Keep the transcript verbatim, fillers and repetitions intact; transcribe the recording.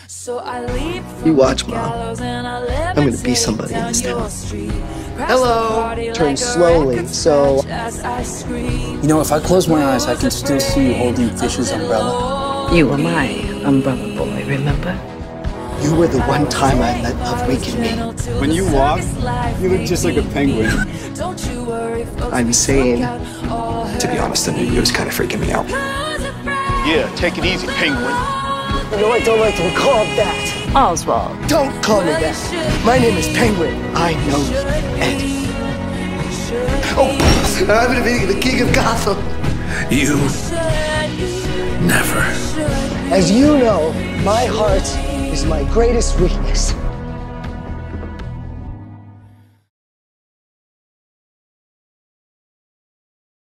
You watch, Mom. I'm gonna be somebody in this town. Hello! Turn slowly, so... You know, if I close my eyes, I can still see you holding Fish's umbrella. You were my umbrella boy, remember? You were the one time I let love weaken me. When you walk, you look just like a penguin. I'm saying... To be honest, the new you was kind of freaking me out. Yeah, take it easy, penguin. You know, I don't like to be called that. Oswald. Don't call me that. My name is Penguin. I know you, Ed. Oh, I'm gonna be the king of Gotham. You never. As you know, my heart is my greatest weakness.